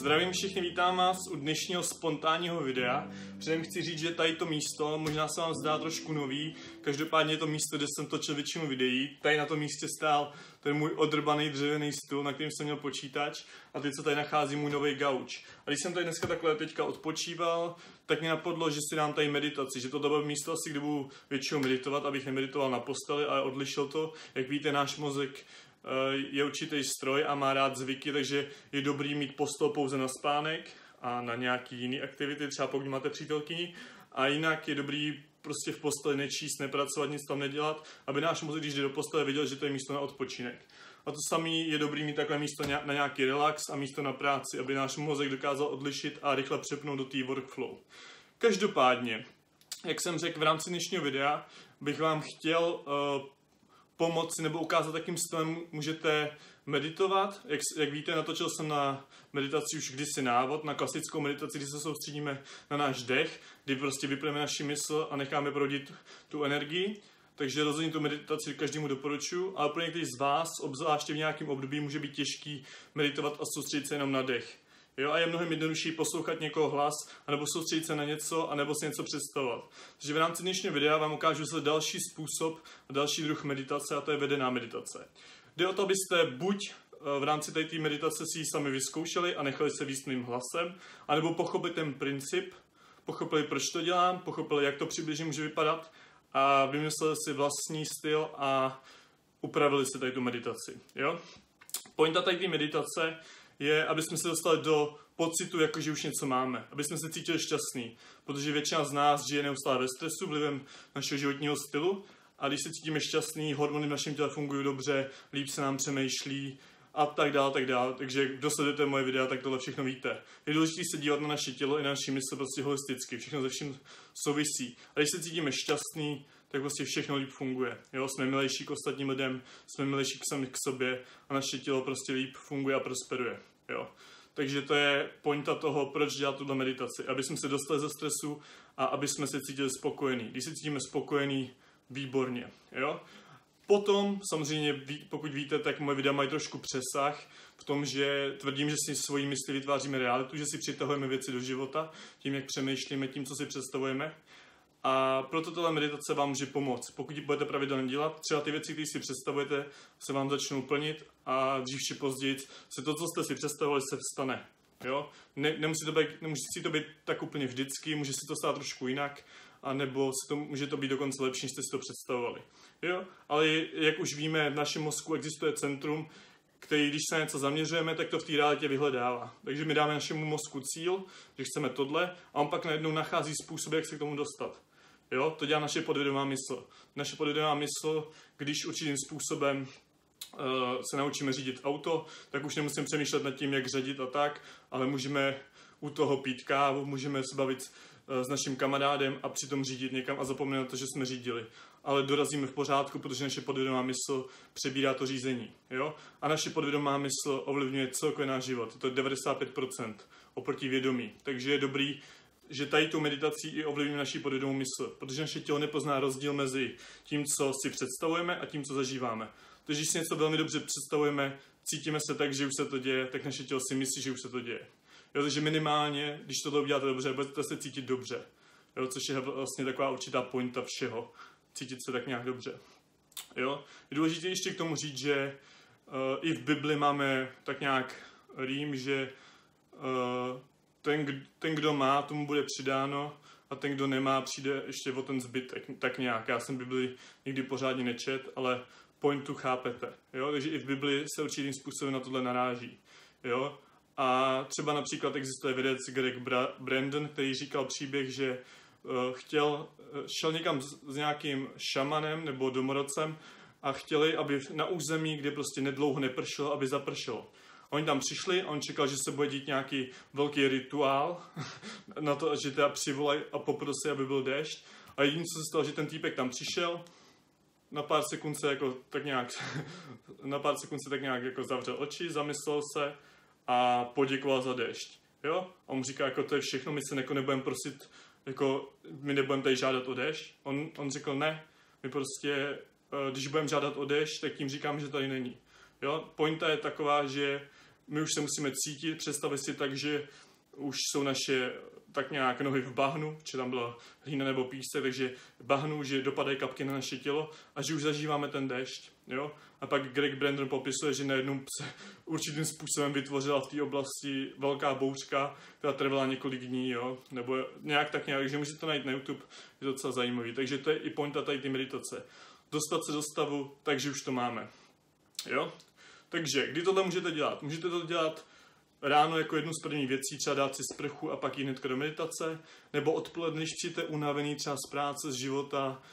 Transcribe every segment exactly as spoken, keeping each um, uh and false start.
Zdravím všichni, vítám vás u dnešního spontánního videa. Předem chci říct, že tady to místo, možná se vám zdá trošku nový, každopádně je to místo, kde jsem točil většinu videí. Tady na tom místě stál ten můj odrbaný dřevěný stůl, na kterým jsem měl počítač, a teď se tady nachází můj nový gauč. A když jsem tady dneska takhle teďka odpočíval, tak mě napadlo, že si dám tady meditaci, že to bude místo asi, kde budu většinou meditovat, abych nemeditoval na posteli, ale odlišil to. Jak víte, náš mozek je určitý stroj a má rád zvyky, takže je dobrý mít postel pouze na spánek a na nějaký jiný aktivity, třeba pokud máte přítelkyni, a jinak je dobrý prostě v posteli nečíst, nepracovat, nic tam nedělat, aby náš mozek, když jde do postele, viděl, že to je místo na odpočinek. A to samý je dobrý mít takhle místo na nějaký relax a místo na práci, aby náš mozek dokázal odlišit a rychle přepnout do té workflow. Každopádně, jak jsem řekl v rámci dnešního videa, bych vám chtěl uh, pomoci nebo ukázat, jakým stylem můžete meditovat. Jak, jak víte, natočil jsem na meditaci už kdysi návod, na klasickou meditaci, kdy se soustředíme na náš dech, kdy prostě vypneme naši mysl a necháme proudit tu energii. Takže rozhodně tu meditaci každému doporučuji, ale pro některý z vás, obzvláště v nějakém období, může být těžký meditovat a soustředit se jenom na dech. Jo, a je mnohem jednodušší poslouchat někoho hlas, anebo soustředit se na něco, anebo si něco představovat. Takže v rámci dnešního videa vám ukážu se další způsob a další druh meditace, a to je vedená meditace. Jde o to, abyste buď v rámci té meditace si ji sami vyzkoušeli a nechali se víc mým hlasem, anebo pochopili ten princip, pochopili, proč to dělám, pochopili, jak to přibližně může vypadat, a vymysleli si vlastní styl a upravili si tady tu meditaci. Jo? Pointa tady té meditace je, aby jsme se dostali do pocitu, jako že už něco máme, aby jsme se cítili šťastný, protože většina z nás žije neustále ve stresu vlivem našeho životního stylu, a když se cítíme šťastný, hormony v našem těle fungují dobře, líp se nám přemýšlí a tak dále, tak dále. Takže kdo sledujete moje videa, tak tohle všechno víte. Je důležité se dívat na naše tělo i na naši mysl prostě holisticky, všechno ze vším souvisí. A když se cítíme šťastný, tak prostě všechno líp funguje. Jo? Jsme milejší k ostatním lidem, jsme milejší k sami k sobě a naše tělo prostě líp funguje a prosperuje. Jo? Takže to je pointa toho, proč dělat tuhle meditaci. Aby jsme se dostali ze stresu a aby jsme se cítili spokojení. Když se cítíme spokojení, výborně. Jo? Potom, samozřejmě, pokud víte, tak moje videa mají trošku přesah v tom, že tvrdím, že si svojí mysli vytváříme realitu, že si přitahujeme věci do života, tím, jak přemýšlíme, tím, co si představujeme. A proto tato meditace vám může pomoct. Pokud ji budete pravidelně dělat, třeba ty věci, které si představujete, se vám začnou plnit a dřív či později se to, co jste si představovali, se vstane. Jo? Ne, nemusí, to být, nemusí to být tak úplně vždycky, může se to stát trošku jinak, a nebo to, může to být dokonce lepší, než jste si to představovali. Jo? Ale jak už víme, v našem mozku existuje centrum, který, když se na něco zaměřujeme, tak to v té realitě vyhledává. Takže my dáme našemu mozku cíl, že chceme tohle, a on pak najednou nachází způsob, jak se k tomu dostat. Jo? To dělá naše podvědomá mysl. Naše podvědomá mysl, když určitým způsobem uh, se naučíme řídit auto, tak už nemusíme přemýšlet nad tím, jak řadit a tak, ale můžeme u toho pít kávu, můžeme se bavit uh, s naším kamarádem a přitom řídit někam a zapomenout na to, že jsme řídili. Ale dorazíme v pořádku, protože naše podvědomá mysl přebírá to řízení. Jo? A naše podvědomá mysl ovlivňuje celkově náš život. To je devadesát pět procent oproti vědomí. Takže je dobrý, že tady tu meditací i ovlivňuje naši podvědomou mysl, protože naše tělo nepozná rozdíl mezi tím, co si představujeme, a tím, co zažíváme. Takže když si něco velmi dobře představujeme, cítíme se tak, že už se to děje, tak naše tělo si myslí, že už se to děje. Jo, takže minimálně, když tohle uděláte dobře, budete se cítit dobře. Jo, což je vlastně taková určitá pointa všeho. Cítit se tak nějak dobře. Jo? Je důležité ještě k tomu říct, že uh, i v Bibli máme tak nějak rým, že uh, ten, ten, kdo má, tomu bude přidáno, a ten, kdo nemá, přijde ještě o ten zbytek. Tak nějak. Já jsem Bibli nikdy pořádně nečet, ale pointu chápete. Jo? Takže i v Bibli se určitým způsobem na tohle naráží. Jo? A třeba například existuje vědec Greg Brandon, který říkal příběh, že chtěl, šel někam s, s nějakým šamanem nebo domorodcem a chtěli, aby na území, kde prostě nedlouho nepršelo, aby zapršelo. Oni tam přišli a on čekal, že se bude dít nějaký velký rituál na to, že teda přivolají a poprosí, aby byl déšť. A jediné, co se stalo, že ten týpek tam přišel, na pár sekund se jako tak nějak, na pár sekund se tak nějak jako zavřel oči, zamyslel se a poděkoval za déšť. Jo? A on mu říká, jako to je všechno, my se jako nebudeme prosit, jako my nebudeme tady žádat o déšť. On, on řekl ne, my prostě, když budeme žádat o déšť, tak tím říkám, že tady není. Jo? Pointa je taková, že my už se musíme cítit, představit si tak, že už jsou naše tak nějak nohy v bahnu, či tam byla hlína nebo písek, takže bahnu, že dopadají kapky na naše tělo a že už zažíváme ten déšť. Jo? A pak Greg Brandon popisuje, že najednou se určitým způsobem vytvořila v té oblasti velká bouřka, která trvala několik dní, jo? Nebo nějak tak nějak, takže můžete to najít na YouTube, je to docela zajímavý. Takže to je i pointa tady ty meditace. Dostat se do stavu, takže už to máme. Jo? Takže, kdy tohle můžete dělat? Můžete to dělat ráno jako jednu z prvních věcí, třeba dát si sprchu a pak jít hnedka do meditace, nebo odpoledne, když přijete unavený třeba z práce, z života,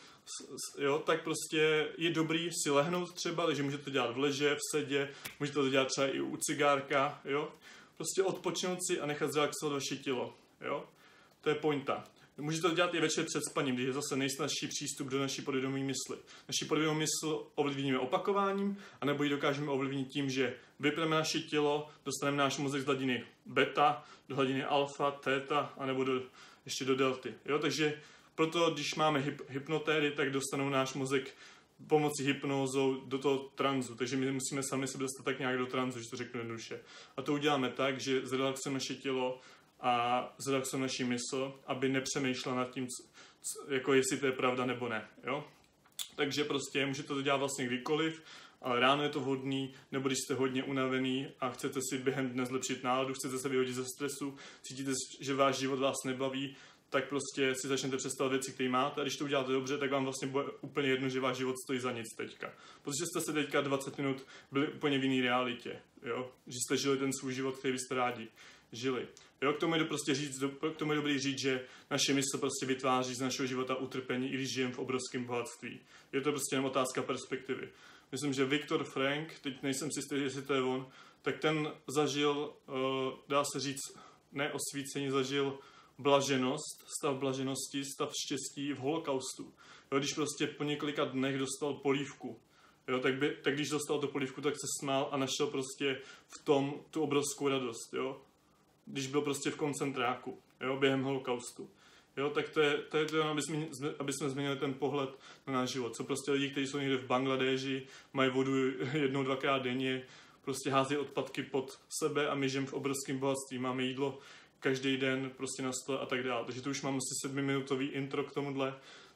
jo, tak prostě je dobrý si lehnout třeba, takže můžete to dělat v leže, v sedě, můžete to dělat třeba i u cigárka, jo. Prostě odpočinout si a nechat zrelaxovat vaše tělo, jo. To je pointa. Můžete to dělat i večer před spaním, když je zase nejsnažší přístup do naší podvědomí mysli. Naší podvědomí mysl ovlivníme opakováním, anebo ji dokážeme ovlivnit tím, že vypneme naše tělo, dostaneme náš mozek z hladiny beta do hladiny alfa, theta, anebo do, ještě do delty. Jo? Takže proto, když máme hyp, hypnotéry, tak dostanou náš mozek pomocí hypnózou do toho tranzu. Takže my musíme sami se dostat tak nějak do tranzu, že to řeknu jednoduše. A to uděláme tak, že zrelaxujeme naše tělo a zrelaxujeme naši mysl, aby nepřemýšlela nad tím, jako jestli to je pravda nebo ne. Jo? Takže prostě můžete to dělat vlastně kdykoliv, ale ráno je to vhodný, nebo když jste hodně unavený a chcete si během dne zlepšit náladu, chcete se vyhodit ze stresu, cítíte, že váš život vás nebaví, tak prostě si začnete představovat věci, které máte, a když to uděláte dobře, tak vám vlastně bude úplně jedno, že váš život stojí za nic teďka. Protože jste se teďka dvacet minut byli úplně v jiné realitě, jo? Že jste žili ten svůj život, který byste rádi žili. Jo, k tomu je prostě říct, k tomu je dobrý říct, že naše mysl prostě vytváří z našeho života utrpení, i když žijeme v obrovském bohatství. Je to prostě jen otázka perspektivy. Myslím, že Viktor Frank, teď nejsem si jistý, jestli to je on, tak ten zažil, dá se říct, ne osvícení, zažil blaženost, stav blaženosti, stav štěstí v holokaustu. Jo, když prostě po několika dnech dostal polívku, jo, tak, by, tak když dostal tu polívku, tak se smál a našel prostě v tom tu obrovskou radost, jo. Když byl prostě v koncentráku, jo, během holokaustu. Jo, tak to je, to je to, aby jsme, aby jsme změnili ten pohled na náš život. Co prostě lidi, kteří jsou někde v Bangladeži, mají vodu jednou, dvakrát denně, prostě hází odpadky pod sebe a my žijeme v obrovském bohatství. Máme jídlo každý den prostě na stole a tak dále. Takže to už mám asi sedmiminutový intro k tomuhle,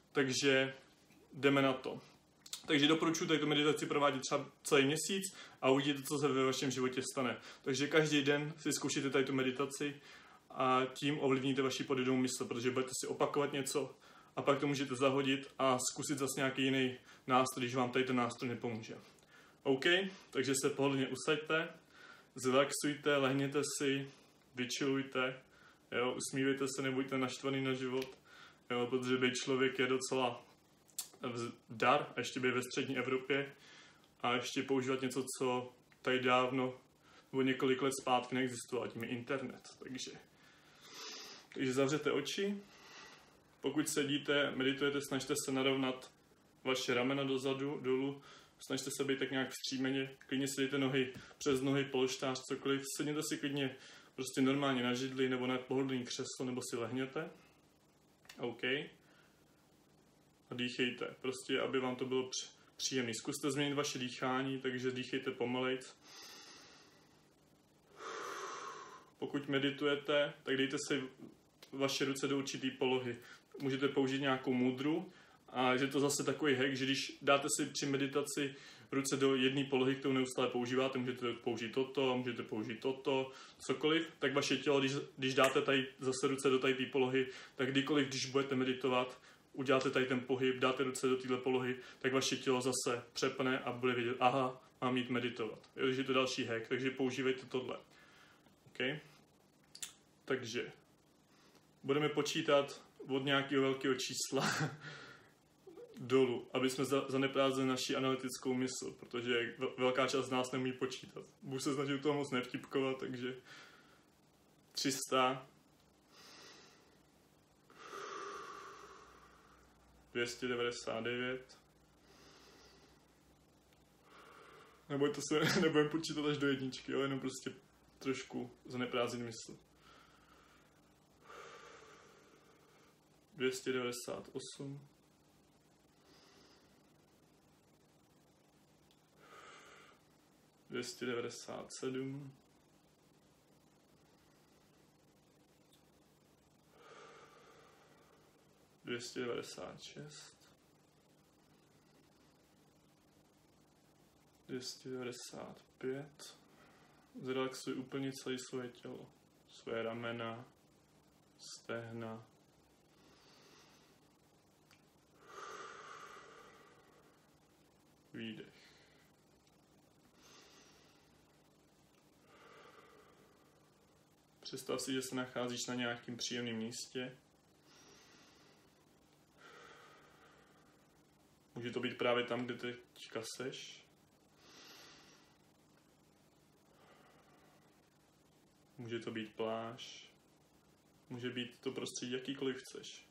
takže jdeme na to. Takže doporučuji tady tu meditaci provádět třeba celý měsíc a uvidíte, co se ve vašem životě stane. Takže každý den si zkoušíte tady tu meditaci a tím ovlivníte vaši podvědomou mysl, protože budete si opakovat něco a pak to můžete zahodit a zkusit zase nějaký jiný nástroj, když vám tady ten nástroj nepomůže. OK, takže se pohodlně usaďte, zrelaxujte, lehněte si, vyčilujte, jo, usmívejte se, nebuďte naštvaný na život, jo, protože být člověk je docela dar, a ještě být ve střední Evropě a ještě používat něco, co tady dávno nebo několik let zpátky neexistovalo, tím je internet. Takže, takže zavřete oči, pokud sedíte, meditujete, snažte se narovnat vaše ramena dozadu, dolů, snažte se být tak nějak vstřímeně, klidně si dejte nohy přes nohy, polštář, cokoliv, sedněte si klidně prostě normálně na židli nebo na pohodlný křeslo, nebo si lehněte. OK. A dýchejte, prostě, aby vám to bylo příjemné. Zkuste změnit vaše dýchání, takže dýchejte pomalejc. Pokud meditujete, tak dejte si vaše ruce do určité polohy. Můžete použít nějakou mudru a je to zase takový hack, že když dáte si při meditaci ruce do jedné polohy, kterou neustále používáte, můžete použít toto, můžete použít toto, cokoliv, tak vaše tělo, když, když dáte tady zase ruce do tady té polohy, tak kdykoliv, když budete meditovat, uděláte tady ten pohyb, dáte ruce do téhle polohy, tak vaše tělo zase přepne a bude vědět, aha, mám jít meditovat. Takže je to další hack, takže používejte tohle. Okay? Takže budeme počítat od nějakého velkého čísla dolů, aby jsme zaneprázdnili naši analytickou mysl, protože velká část z nás neumí počítat. Budu se snažit toho moc nevtipkovat, takže tři sta, dvě stě devadesát devět, nebojte se, nebudeme počítat až do jedničky, jo? Jenom prostě trošku zaneprázdnit mysl. dvě stě devadesát osm, dvě stě devadesát sedm, dvě stě devadesát šest, dvě stě devadesát pět. Zrelaxuj úplně celé svoje tělo, své ramena, stehna. Výdech. Představ si, že se nacházíš na nějakém příjemném místě. Může to být právě tam, kde teďka seš. Může to být pláž. Může být to prostředí jakýkoliv chceš.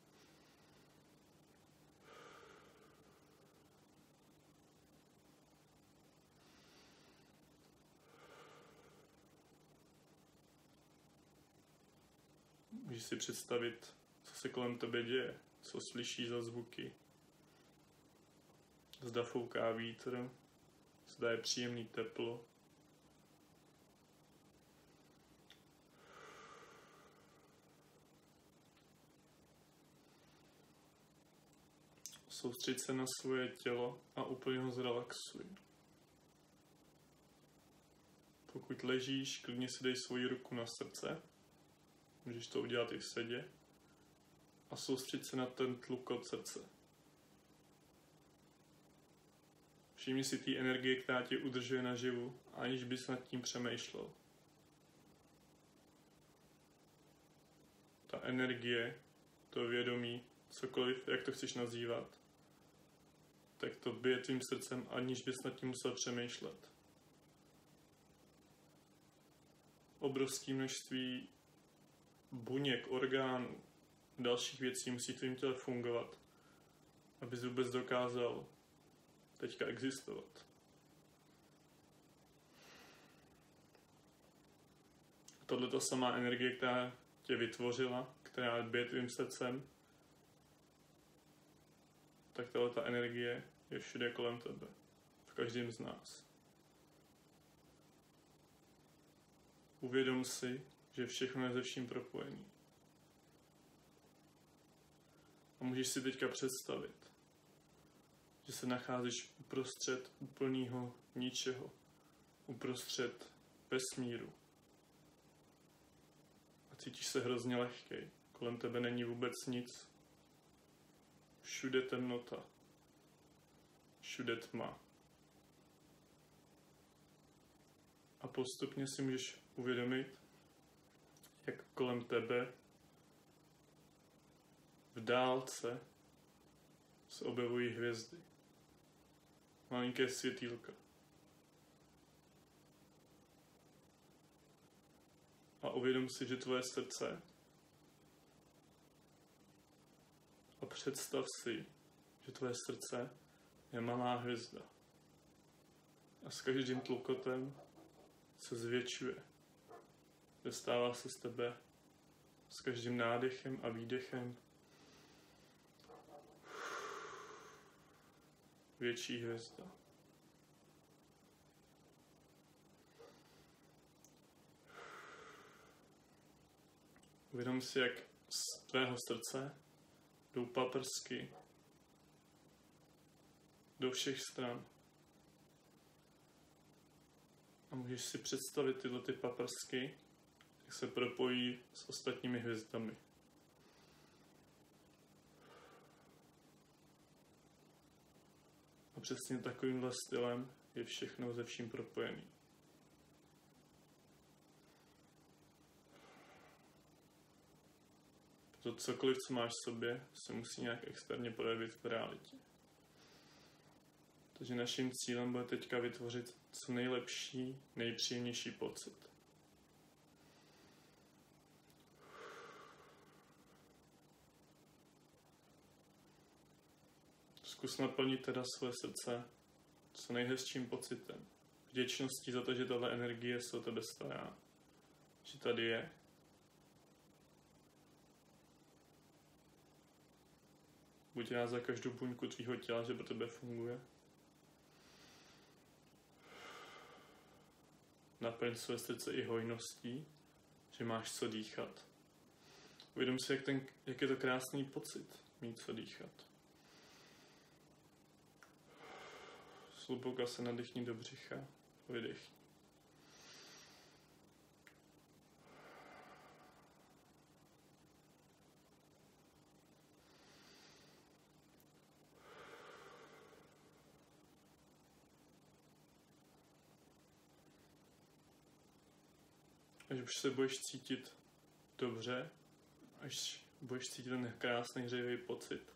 Můžeš si představit, co se kolem tebe děje, co slyšíš za zvuky. Zda fouká vítr, zda je příjemný teplo. Soustřeď se na svoje tělo a úplně ho zrelaxuj. Pokud ležíš, klidně si dej svoji ruku na srdce. Můžeš to udělat i v sedě. A soustřeď se na ten tlukot srdce. Všimni si té energie, která tě udržuje naživu, aniž bys nad tím přemýšlel. Ta energie, to vědomí, cokoliv, jak to chceš nazývat, tak to bije tvým srdcem, aniž bys nad tím musel přemýšlet. Obrovské množství buněk, orgánů, dalších věcí musí v tvým těle fungovat, abys vůbec dokázal teďka existovat. Tohle ta samá energie, která tě vytvořila, která bije tvým srdcem, tak tahle ta energie je všude kolem tebe, v každém z nás. Uvědom si, že všechno je ze vším propojený. A můžeš si teďka představit, že se nacházíš uprostřed úplného ničeho, uprostřed vesmíru. A cítíš se hrozně lehkej. Kolem tebe není vůbec nic. Všude temnota. Všude tma. A postupně si můžeš uvědomit, jak kolem tebe v dálce se objevují hvězdy. Malinké světýlka. A uvědom si, že tvoje srdce, a představ si, že tvoje srdce je malá hvězda. A s každým tlukotem se zvětšuje. Dostává se z tebe s každým nádechem a výdechem větší hvězda. Uvědom si, jak z tvého srdce jdou paprsky do všech stran. A můžeš si představit tyhle ty paprsky, jak se propojí s ostatními hvězdami. A přesně takovýmhle stylem je všechno ze vším propojený. To cokoliv, co máš v sobě, se musí nějak externě projevit v realitě. Takže naším cílem bude teďka vytvořit co nejlepší, nejpříjemnější pocit. Zkus naplnit teda své srdce co nejhezčím pocitem. Vděčností za to, že tato energie se o tebe stará. Že tady je. Buď rád za každou buňku tvýho těla, že pro tebe funguje. Naplň své srdce i hojností, že máš co dýchat. Uvědom si, jak, ten, jak je to krásný pocit. mít co dýchat. Zhluboka se nadechni do břicha, vydechni. Až už se budeš cítit dobře, až budeš cítit ten krásný hřejivý pocit,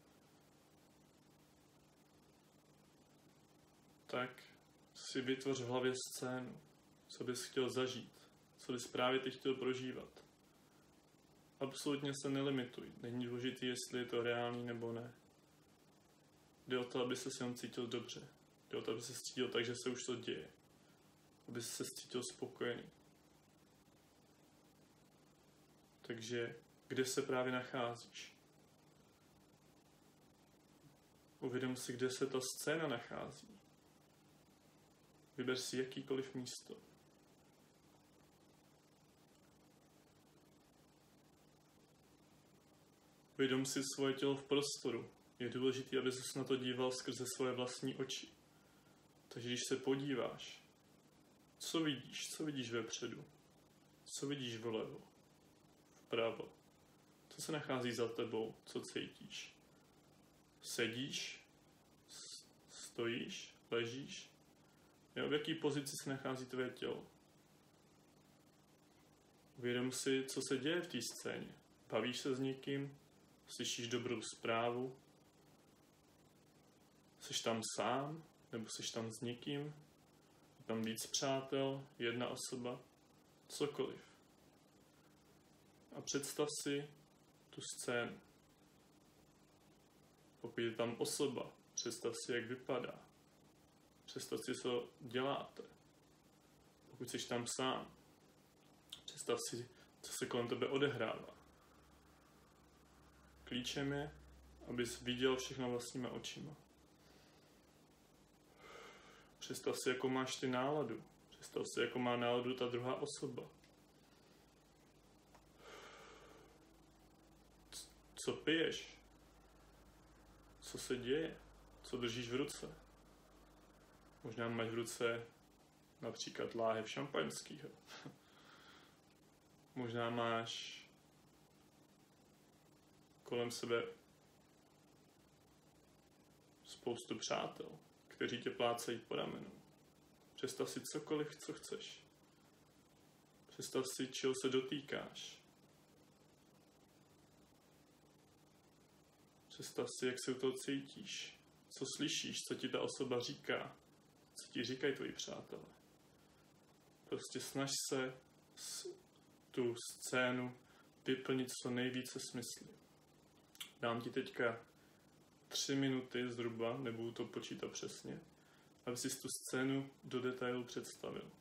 tak si vytvoř v hlavě scénu, co bys chtěl zažít, co bys právě ty chtěl prožívat. Absolutně se nelimituj, není důležitý, jestli je to reálný nebo ne. Jde o to, aby se jenom cítil dobře. Jde o to, aby se cítil tak, že se už to děje. Aby se cítil spokojený. Takže kde se právě nacházíš? Uvědom si, kde se ta scéna nachází. Vyber si jakýkoliv místo. Uvědom si svoje tělo v prostoru. Je důležité, aby ses na to díval skrze svoje vlastní oči. Takže když se podíváš, co vidíš? Co vidíš vepředu? Co vidíš vlevo? Vpravo? Co se nachází za tebou? Co cítíš? Sedíš? Stojíš? Ležíš? Jo, v jaký pozici se nachází tvé tělo? Uvědom si, co se děje v té scéně. Bavíš se s někým? Slyšíš dobrou zprávu? Jsi tam sám? Nebo jsi tam s někým? Je tam víc přátel? Jedna osoba? Cokoliv. A představ si tu scénu. Pokud je tam osoba, představ si, jak vypadá. Představ si, co děláte. Pokud jsi tam sám, představ si, co se kolem tebe odehrává. Klíčem je, abys viděl všechno vlastníma očima. Představ si, jakou máš ty náladu. Představ si, jakou má náladu ta druhá osoba. Co piješ? Co se děje? Co držíš v ruce? Možná máš v ruce například láhev šampaňského. Možná máš kolem sebe spoustu přátel, kteří tě plácají po ramenu. Představ si cokoliv, co chceš. Představ si, čeho se dotýkáš. Představ si, jak se u toho cítíš. Co slyšíš, co ti ta osoba říká. Co ti říkají tvoji přátelé. Prostě snaž se tu scénu vyplnit co nejvíce smysly. Dám ti teďka tři minuty zhruba, nebudu to počítat přesně, aby si tu scénu do detailu představil.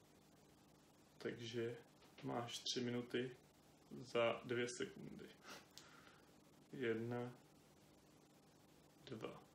Takže máš tři minuty za dvě sekundy. Jedna, dva.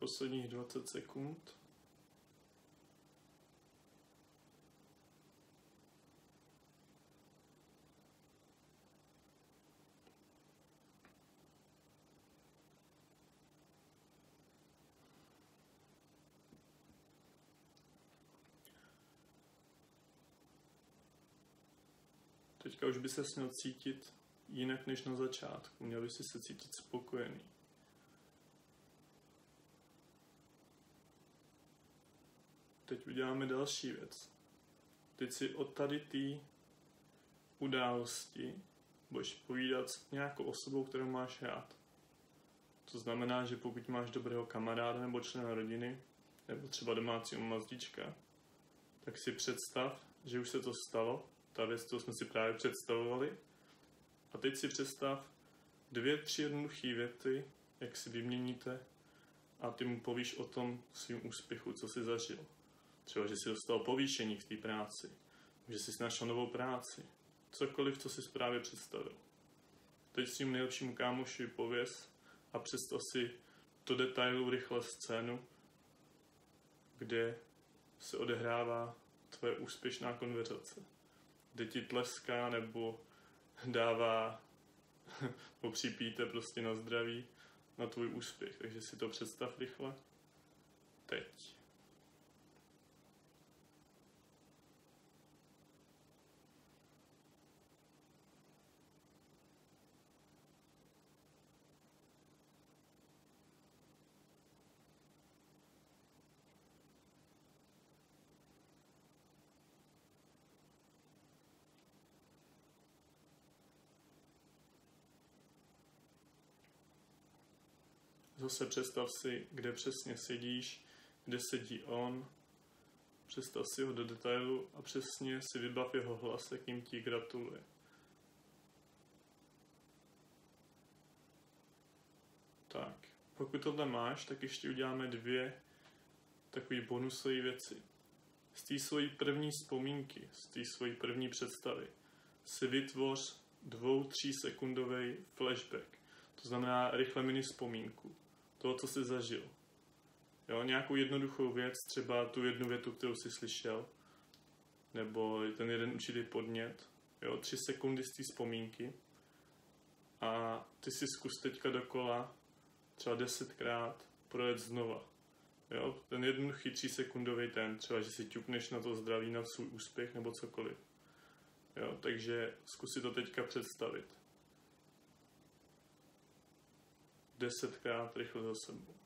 posledních dvacet sekund. Teďka už by se měl cítit jinak než na začátku. Měl by si se cítit spokojený. Teď uděláme další věc. Teď si od tady té události budeš povídat s nějakou osobou, kterou máš rád. To znamená, že pokud máš dobrého kamaráda nebo člena rodiny, nebo třeba domácího mazlíčka, tak si představ, že už se to stalo, ta věc, co jsme si právě představovali. A teď si představ dvě, tři jednoduché věty, jak si vyměníte a ty mu povíš o tom svým úspěchu, co jsi zažil. Třeba, že jsi dostal povýšení v té práci, že jsi našel novou práci, cokoliv, co jsi právě představil. Teď svým nejlepšímu kámoši pověz a představ si do detailu rychle scénu, kde se odehrává tvoje úspěšná konverzace. Kde ti tleská nebo dává popřípíte prostě na zdraví na tvůj úspěch. Takže si to představ rychle. Teď. Zase představ si, kde přesně sedíš, kde sedí on. Představ si ho do detailu a přesně si vybav jeho hlas, jakým ti gratuluje. Tak, pokud tohle máš, tak ještě uděláme dvě takové bonusové věci. Z té svojí první vzpomínky, z té svojí první představy si vytvoř dvou, tří sekundový flashback. To znamená rychle mini vzpomínku. Toho, co jsi zažil. Jo, nějakou jednoduchou věc, třeba tu jednu větu, kterou jsi slyšel, nebo ten jeden určitý podnět. Jo, tři sekundy z té vzpomínky. A ty si zkus teďka dokola třeba desetkrát projet znova. Jo, ten jednoduchý třísekundový ten, třeba, že si ťukneš na to zdraví, na svůj úspěch, nebo cokoliv. Jo, takže zkus si to teďka představit. Desetkrát rychle za sebou.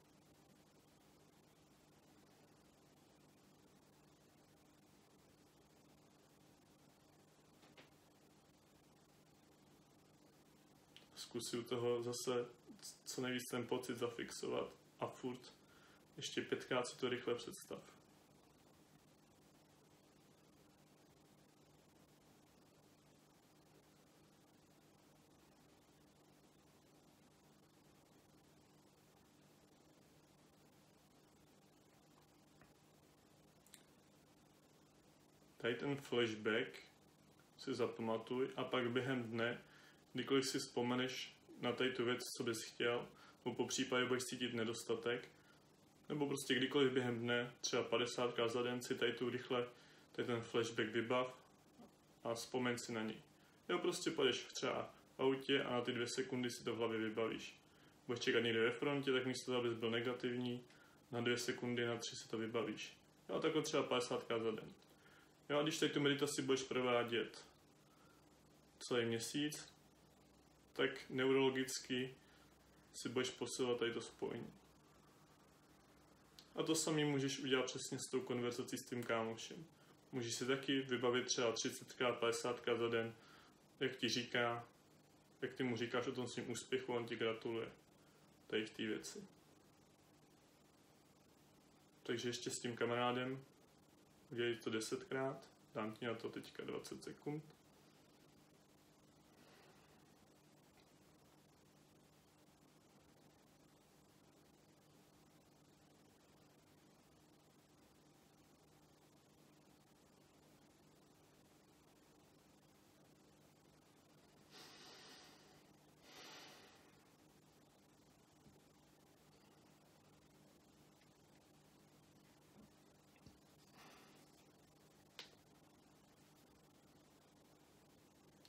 Zkus si u toho zase co nejvíc ten pocit zafixovat a furt ještě pětkrát si to rychle představ. Tady ten flashback si zapamatuj a pak během dne, kdykoliv si vzpomeneš na tady tu věc, co bys chtěl, nebo po případě budeš cítit nedostatek, nebo prostě kdykoliv během dne, třeba padesátkrát za den, si tady tu rychle, tady ten flashback vybav a vzpomeň si na něj. Jo, prostě půjdeš třeba v autě a na ty dvě sekundy si to v hlavě vybavíš. Budeš čekat někde ve frontě, tak místo toho, abys byl negativní, na dvě sekundy, na tři si to vybavíš. Jo, takhle třeba padesátkrát za den. Jo, a když tady tu meditaci budeš provádět celý měsíc, tak neurologicky si budeš posilovat tady to spojení. A to samý můžeš udělat přesně s tou konverzací s tím kámošem. Můžeš si taky vybavit třeba třicetkrát, padesátkrát za den, jak ti říká, jak ty mu říkáš o tom svým úspěchu, on ti gratuluje. Tady v té věci. Takže ještě s tím kamarádem udělej to desetkrát, dám ti na to teďka dvacet sekund.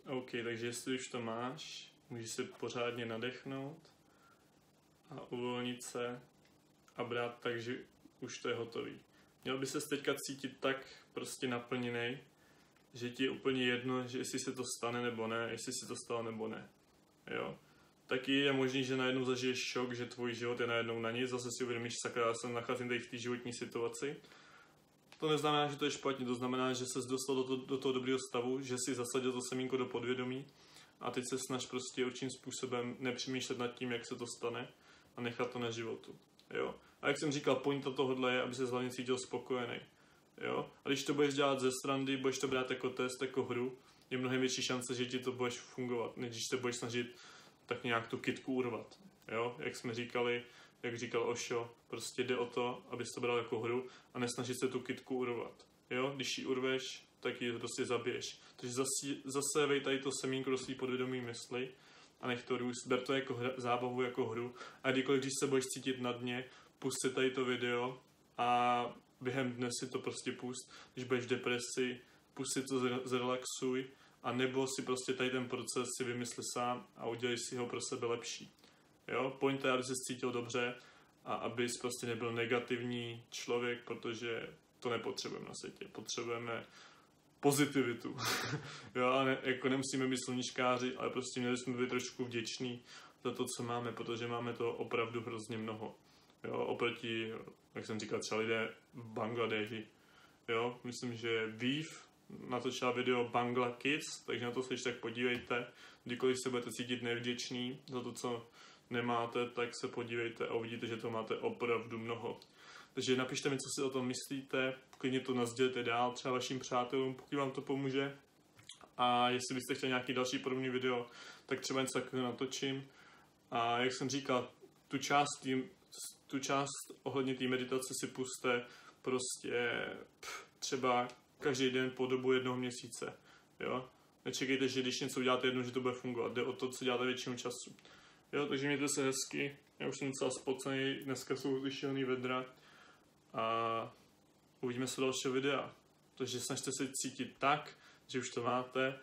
OK, takže jestli už to máš, můžeš si pořádně nadechnout a uvolnit se a brát tak, že už to je hotový. Měl by se teďka cítit tak prostě naplněnej, že ti je úplně jedno, že jestli se to stane nebo ne, jestli se to stalo nebo ne. Jo. Taky je možný, že najednou zažiješ šok, že tvůj život je najednou na nic, zase si uvědomíš, sakra, já jsem nacházím tady v té životní situaci. To neznamená, že to je špatně, to znamená, že ses dostal do, to, do toho dobrého stavu, že si zasadil to semínko do podvědomí a teď se snaž prostě určitým způsobem nepřemýšlet nad tím, jak se to stane a nechat to na životu. Jo. A jak jsem říkal, pointa tohohle je, aby se hlavně cítil spokojený. Jo. A když to budeš dělat ze srandy, budeš to brát jako test, jako hru, je mnohem větší šance, že ti to budeš fungovat, než když se budeš snažit tak nějak tu kytku urvat. Jo. Jak jsme říkali, jak říkal Osho, prostě jde o to, abys to bral jako hru a nesnažit se tu kytku urvat. Jo. Když ji urveš, tak ji prostě zabiješ. Takže zasévej tady to semínko do svý podvědomí mysli a nech to růst. Ber to jako hra, zábavu, jako hru. A kdykoliv, když se budeš cítit na dně, pust si tady to video a během dne si to prostě pust. Když budeš v depresi, pust si to, zrelaxuj a nebo si prostě tady ten proces si vymysli sám a udělej si ho pro sebe lepší. Jo? Point je, aby se cítil dobře a abys prostě nebyl negativní člověk, protože to nepotřebujeme na světě. Potřebujeme pozitivitu. Jo, a ne, jako nemusíme být sluníčkáři, ale prostě měli jsme být trošku vděční za to, co máme, protože máme to opravdu hrozně mnoho. Jo, oproti, jak jsem říkal, třeba lidé v Bangladeši. Jo, myslím, že Vív natočila video Bangla Kids, takže na to se tak podívejte. Kdykoliv se budete cítit nevděčný za to, co nemáte, tak se podívejte a uvidíte, že to máte opravdu mnoho. Takže napište mi, co si o tom myslíte, klidně to nasdělte dál třeba vašim přátelům, pokud vám to pomůže. A jestli byste chtěli nějaký další podobný video, tak třeba něco takového natočím. A jak jsem říkal, tu část, tý, tu část ohledně té meditace si puste prostě pff, třeba každý den po dobu jednoho měsíce. Jo? Nečekejte, že když něco uděláte jednou, že to bude fungovat. Jde o to, co děláte většinu času. Jo, takže mějte se hezky. Já už jsem docela spocený, dneska jsou ty šílený vedra. A uvidíme se dalšího videa. Takže snažte se cítit tak, že už to máte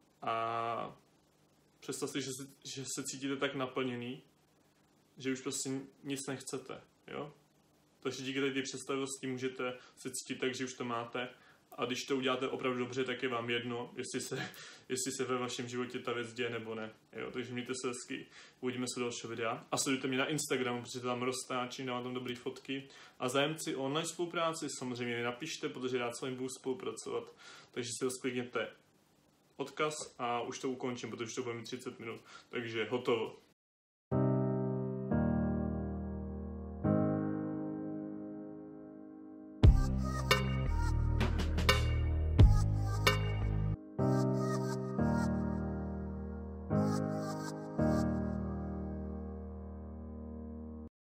a představte si, že se, že se cítíte tak naplněný, že už prostě nic nechcete. Jo? Takže díky té představivosti můžete se cítit tak, že už to máte a když to uděláte opravdu dobře, tak je vám jedno, jestli se, jestli se ve vašem životě ta věc děje nebo ne. Jo? Takže mějte se hezky, uvidíme se dalšího videa a sledujte mě na Instagramu, protože tam roztáčím, dávám tam dobrý fotky a zájemci o online spolupráci samozřejmě mi napište, protože rád s vámi budu spolupracovat, takže si rozklikněte odkaz a už to ukončím, protože to bude mít třicet minut, takže hotovo. We'll be right back.